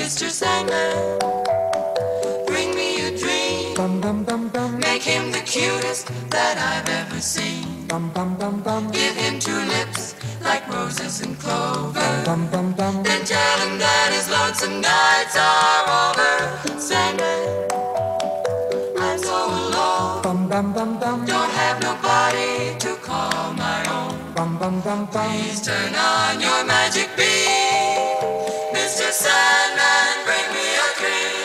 Mr. Sandman, bring me a dream. Make him the cutest that I've ever seen. Give him two lips like roses and clover. Then tell him that his lonesome nights are over. Sandman, I'm so alone. Don't have nobody to call my own. Please turn on your magic beam. Mr. Sandman, bring me a dream.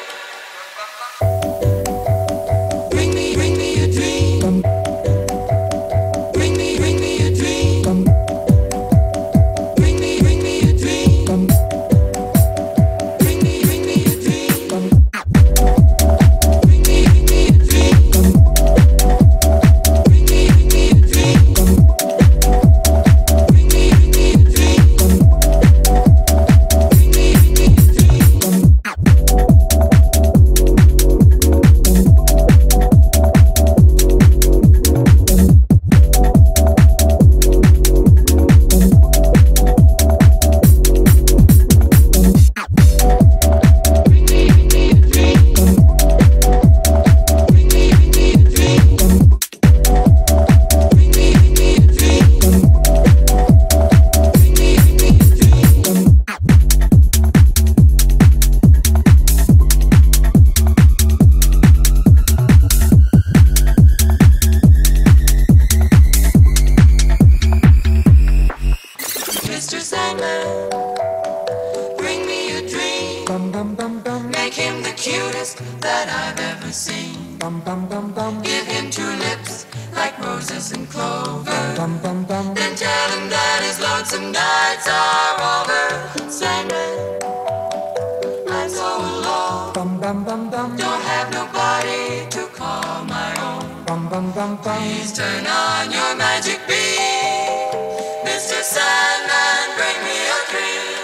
Bring me a dream. Bring me a dream. Bring me a dream. Bring me a dream. Bring me a dream. Bring me a dream. Bring me a dream. Mr. Sandman, bring me a dream. Make him the cutest that I've ever seen. Give him two lips like roses and clover. Then tell him that his lonesome nights are over. Sandman, I'm so alone. Don't have nobody to call my own. Please turn on your magic beam. Mr. Sandman, bring me a dream.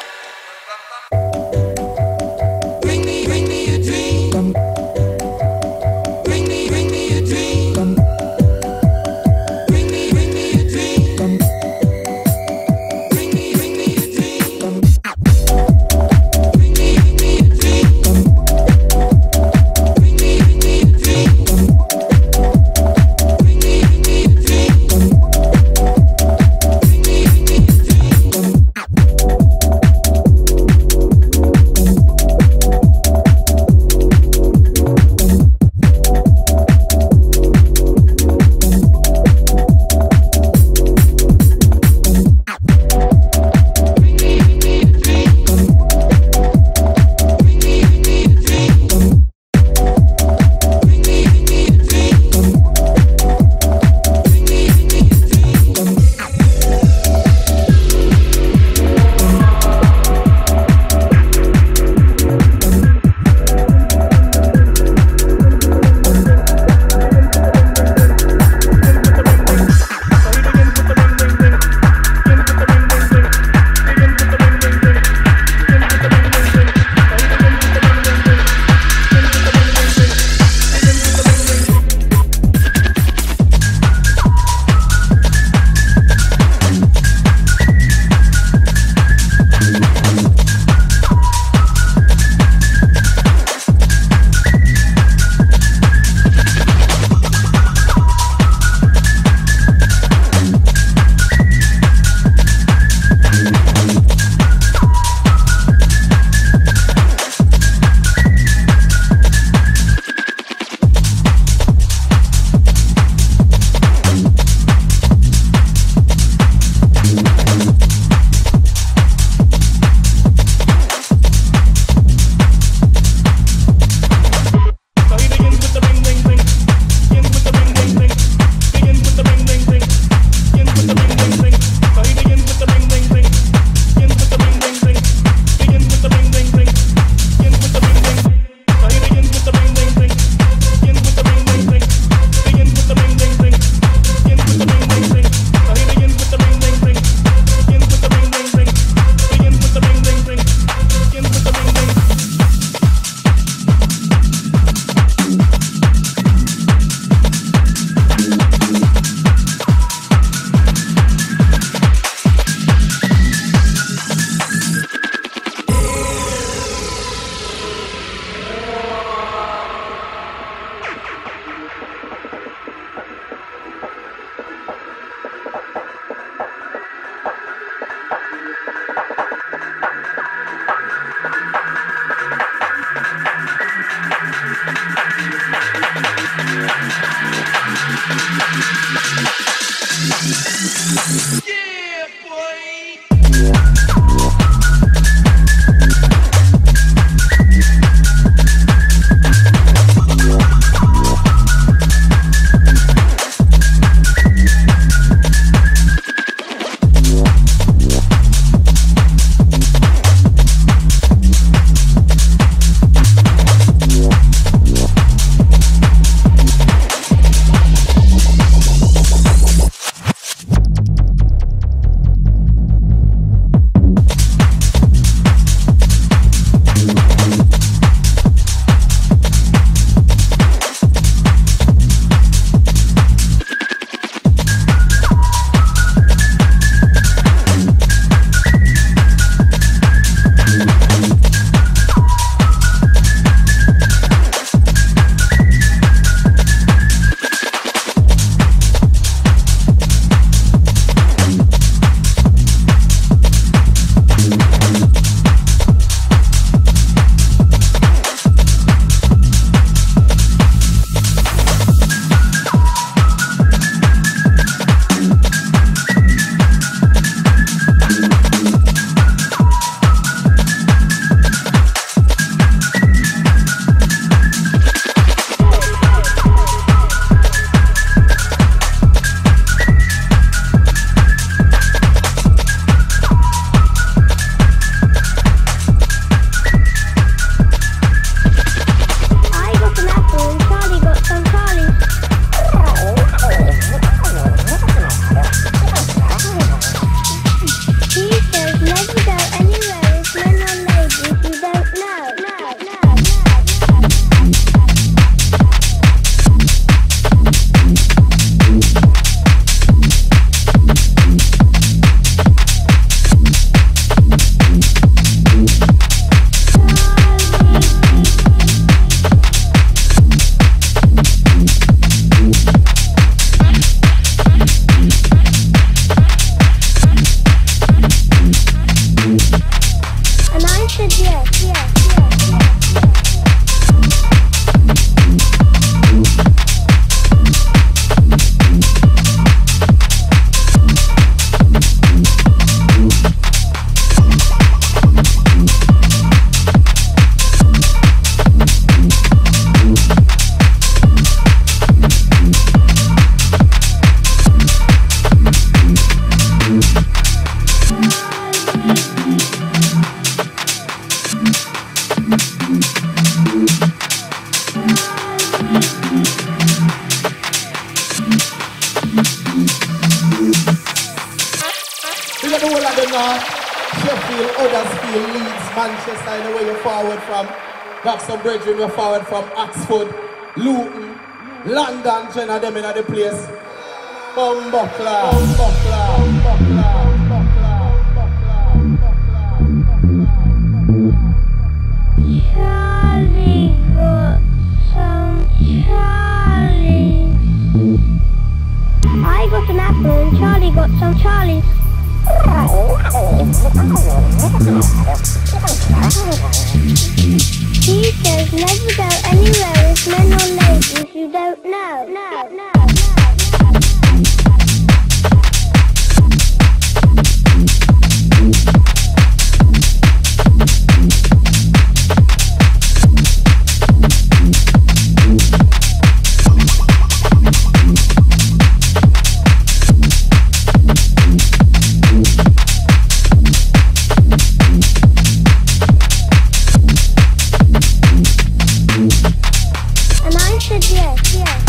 Bring me a dream. Bring me a dream. Bring me a dream. Bring me a dream. Bring me a dream. Bring me a dream. Bring me a dream. Bring me a dream. And I said yes, yes. Manchester, in the way you're forward from. Got some brethren, you're forward from Oxford, Luton, London, Jenna, them in the place. Bumbleclaw, Bumbleclaw, Bumbleclaw, Charlie got some Charlie. I got an apple and Charlie got some Charlies. He says never go anywhere with men or ladies you don't know. No. And I said yes, yes.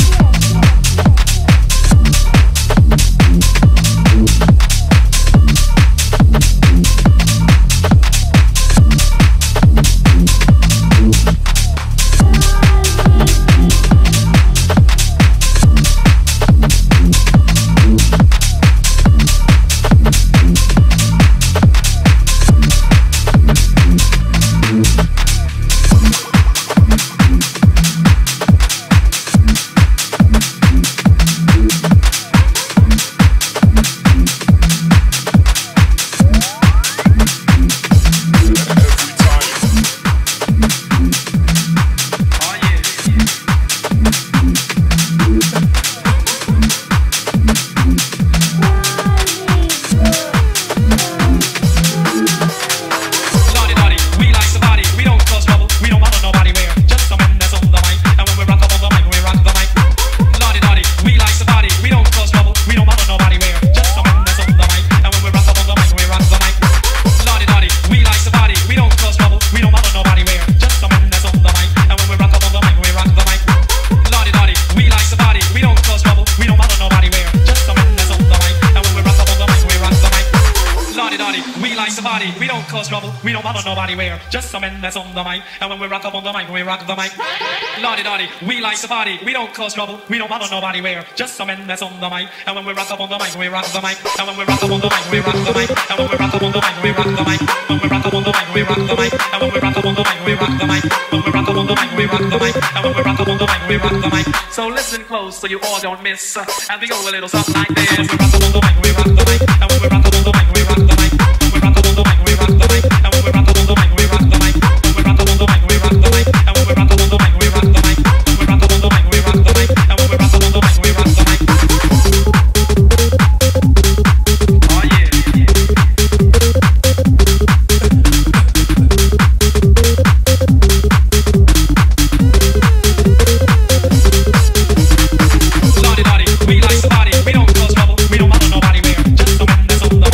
We don't bother nobody where. Just some men that's on the mic. And when we rock up on the mic, we rock the mic. Lordy dotty, we like the party. We don't cause trouble. We don't bother nobody where. Just some men that's on the mic. And when we rock up on the mic, we rock the mic. And when we rock up on the mic, we rock the mic. And when we rock up on the mic, we rock the mic. When we rock up on the mic, we rock the mic. And when we rock up on the mic, we rock the mic. When we rock up on the mic, we rock the mic. And when we rock up on the mic, we rock the mic. So listen close so you all don't miss. And we go a little something like this. When we rock up on the mic, we rock the mic. And when we rock up on the mic, we rock the mic. When we rock up on the mic, we rock the mic. And when we rock up on the mic, we rock the mic. When we rock up on the mic, we rock the mic. And when we rock up on the mic, we rock the mic. When we rock up on the mic, we rock the mic. And when we rock up on the mic, we rock the mic. Oh yeah. Lordy dotty, we like somebody. We don't cause trouble. We don't bother nobody where. Just some men that's on the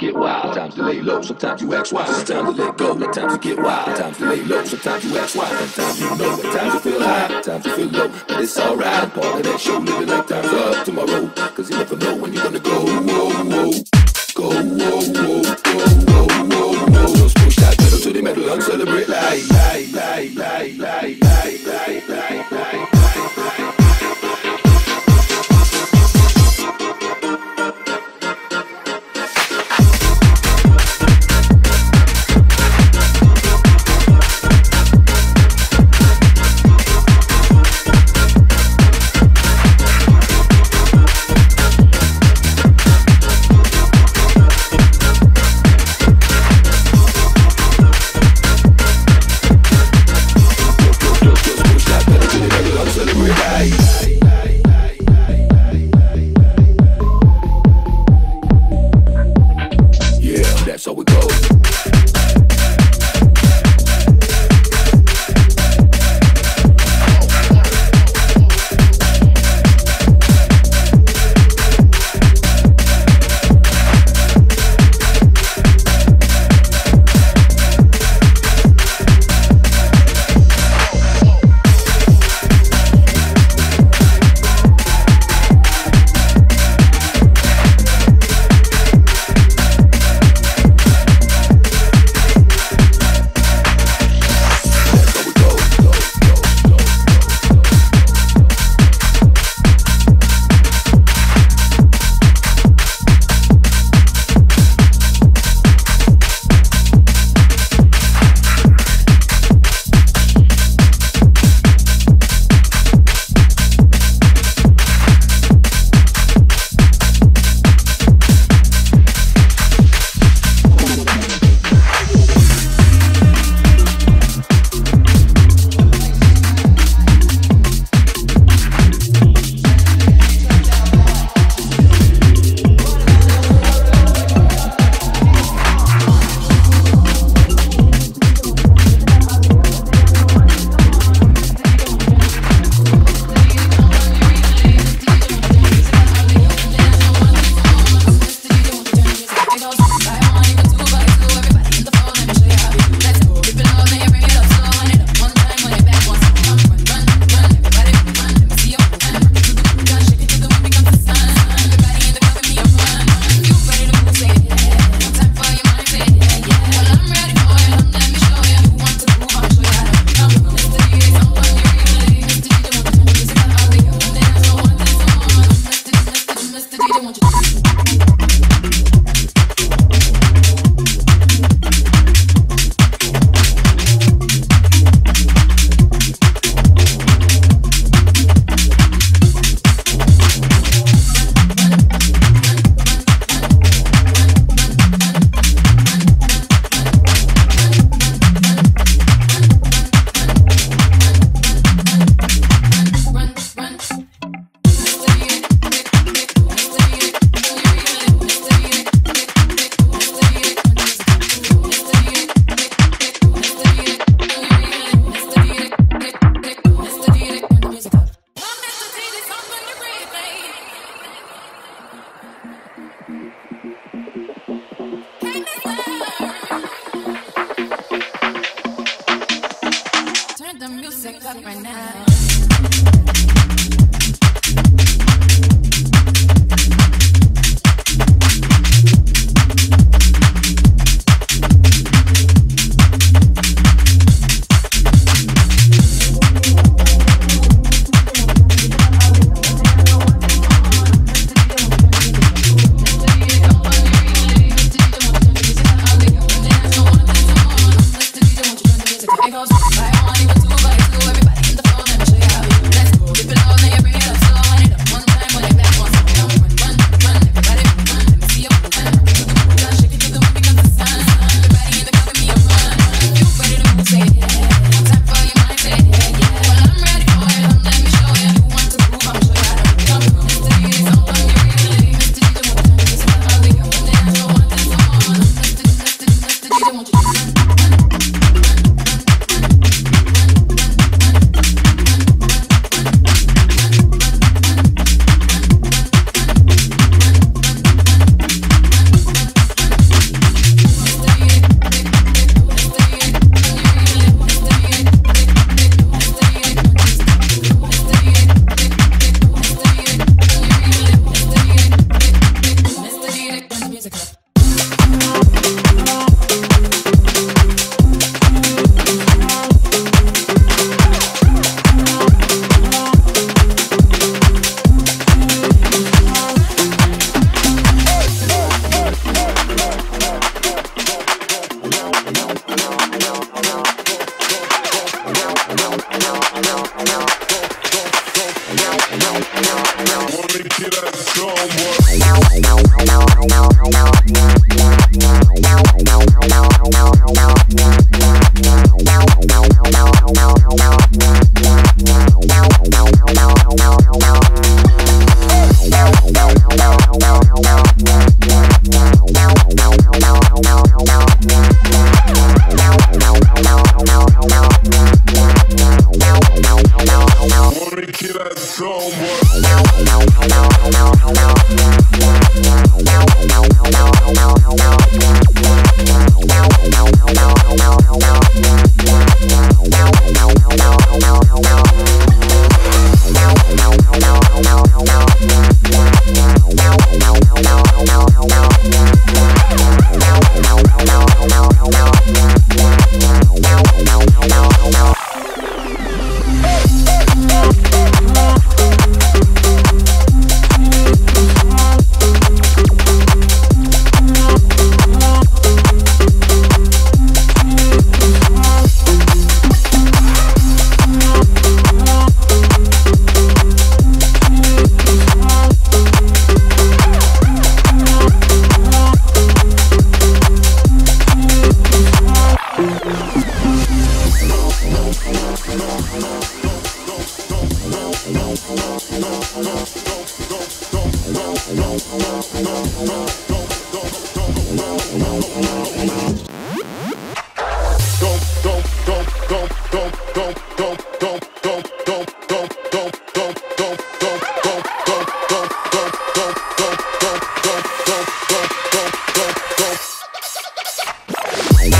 get wild, times to lay low, sometimes you act wild. It's time to let go, at times you get wild, times to lay low, sometimes you act wild. Sometimes you know, at times you feel high, times you feel low, but it's alright. Part of that show, living like time's up tomorrow, cause you never know when you're gonna go. Whoa, whoa. Go, whoa, whoa, whoa, whoa, whoa, whoa. Just push that pedal to the metal and celebrate life.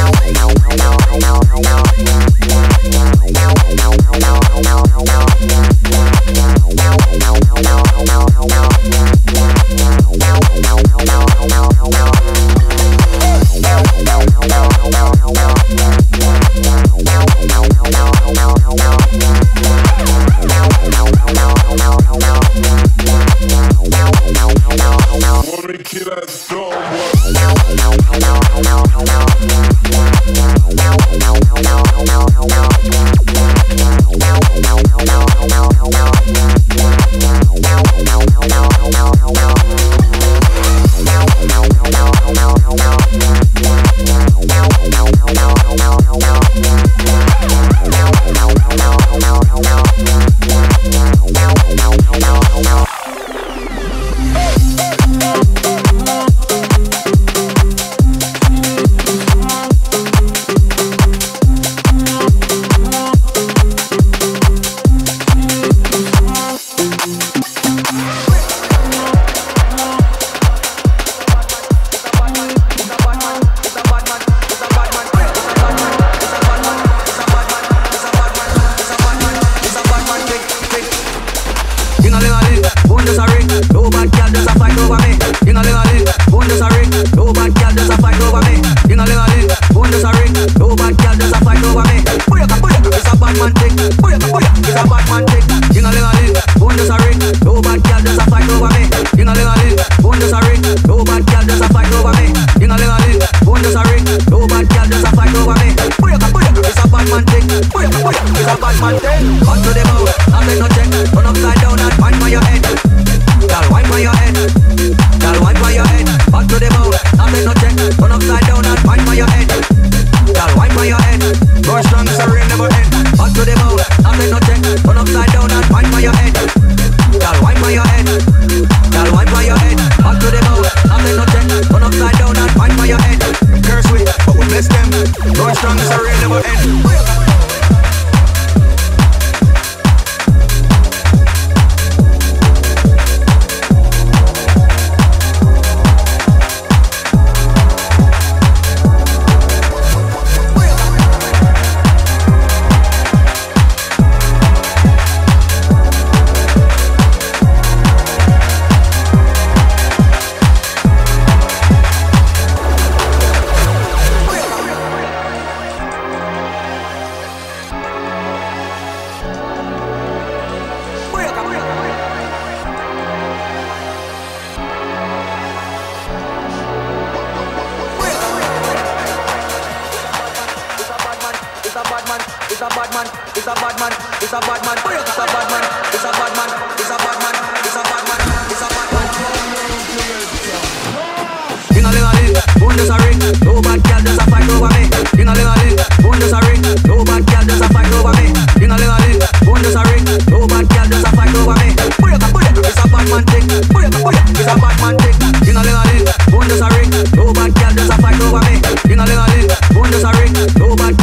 Bone just a ring, no bad girl just a fight over me. In a little, bone just a ring, no bad